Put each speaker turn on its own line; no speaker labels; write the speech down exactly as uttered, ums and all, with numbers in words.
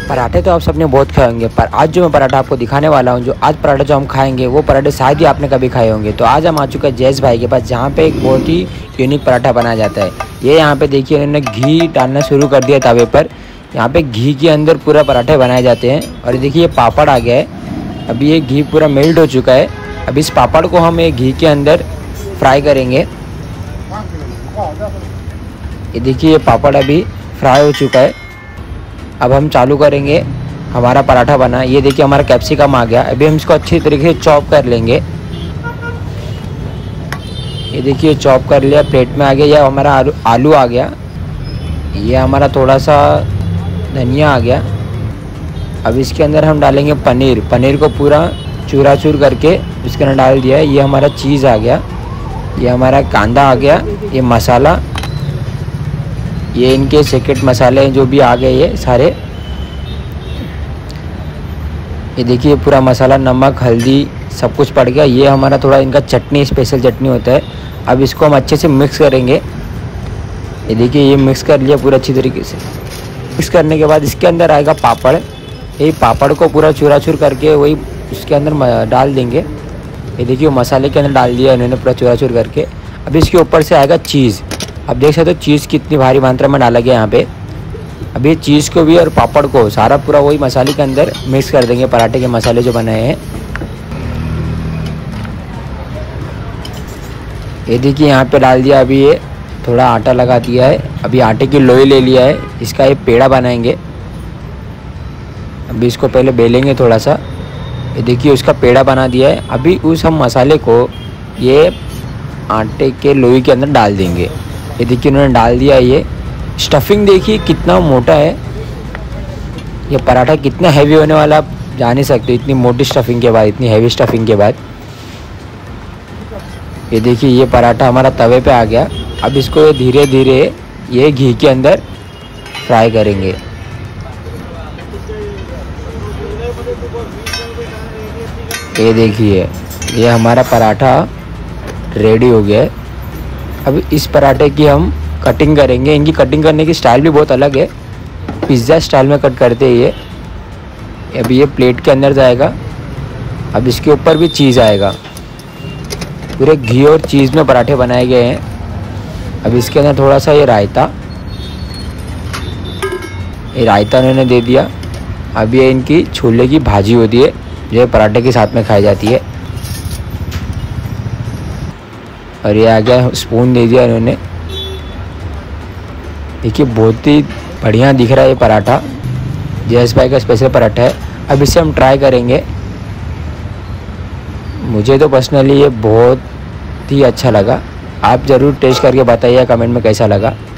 पराठे तो आप सबने बहुत खाए होंगे, पर आज जो मैं पराठा आपको दिखाने वाला हूँ, जो आज पराठा जो हम खाएंगे वो पराठे शायद ही आपने कभी खाए होंगे। तो आज हम आ चुके हैं जयेश भाई के पास, जहाँ पे एक बहुत ही यूनिक पराठा बनाया जाता है। ये यहाँ पे देखिए उन्होंने घी डालना शुरू कर दिया तवे पर। यहाँ पे घी के अंदर पूरा पराठे बनाए जाते हैं। और देखिए ये पापड़ आ गया है। अभी ये घी पूरा मेल्ट हो चुका है। अब इस पापड़ को हम ये घी के अंदर फ्राई करेंगे। ये देखिए ये पापड़ अभी फ्राई हो चुका है। अब हम चालू करेंगे हमारा पराठा बना। ये देखिए हमारा कैप्सिकम आ गया। अभी हम इसको अच्छी तरीके से चॉप कर लेंगे। ये देखिए चॉप कर लिया, प्लेट में आ गया। ये हमारा आलू आलू आ गया। ये हमारा थोड़ा सा धनिया आ गया। अब इसके अंदर हम डालेंगे पनीर। पनीर को पूरा चूरा चूर करके इसके अंदर डाल दिया है। ये हमारा चीज़ आ गया। ये हमारा कांदा आ गया। ये मसाला, ये इनके सीक्रेट मसाले जो भी आ गए ये सारे। ये देखिए पूरा मसाला, नमक, हल्दी सब कुछ पड़ गया। ये हमारा थोड़ा इनका चटनी, स्पेशल चटनी होता है। अब इसको हम अच्छे से मिक्स करेंगे। ये देखिए ये मिक्स कर लिया पूरा अच्छी तरीके से। मिक्स करने के बाद इसके अंदर आएगा पापड़। ये पापड़ को पूरा चूरा चूर करके वही इसके अंदर डाल देंगे। ये देखिए मसाले के अंदर डाल दिया इन्होंने पूरा चूरा चूर करके। अब इसके ऊपर से आएगा चीज़। अब देख सकते हो चीज़ कितनी भारी मात्रा में डाला गया यहाँ पे। अब ये चीज़ को भी और पापड़ को सारा पूरा वही मसाले के अंदर मिक्स कर देंगे, पराठे के मसाले जो बनाए हैं। ये देखिए यहाँ पे डाल दिया। अभी ये थोड़ा आटा लगा दिया है। अभी आटे की लोई ले लिया है। इसका ये पेड़ा बनाएंगे। अभी इसको पहले बेलेंगे थोड़ा सा। ये देखिए उसका पेड़ा बना दिया है। अभी उस हम मसाले को ये आटे के लोई के अंदर डाल देंगे। ये देखिए उन्होंने डाल दिया। ये स्टफिंग देखिए कितना मोटा है। ये पराठा कितना हैवी होने वाला आप जान ही सकते हो, इतनी मोटी स्टफिंग के बाद, इतनी हैवी स्टफिंग के बाद। ये देखिए ये पराठा हमारा तवे पे आ गया। अब इसको ये धीरे धीरे ये घी के अंदर फ्राई करेंगे। ये देखिए ये हमारा पराठा रेडी हो गया है। अब इस पराठे की हम कटिंग करेंगे। इनकी कटिंग करने की स्टाइल भी बहुत अलग है, पिज़्ज़ा स्टाइल में कट करते हैं ये। अभी ये प्लेट के अंदर जाएगा। अब इसके ऊपर भी चीज़ आएगा। पूरे घी और चीज़ में पराठे बनाए गए हैं। अब इसके अंदर थोड़ा सा ये रायता, ये रायता उन्होंने दे दिया। अब ये इनकी छोले की भाजी होती है जो पराठे के साथ में खाई जाती है। और ये आ गया, स्पून दे दिया इन्होंने। देखिए बहुत ही बढ़िया दिख रहा है ये पराठा। जयेश भाई का स्पेशल पराठा है। अब इसे हम ट्राई करेंगे। मुझे तो पर्सनली ये बहुत ही अच्छा लगा। आप ज़रूर टेस्ट करके बताइए कमेंट में कैसा लगा।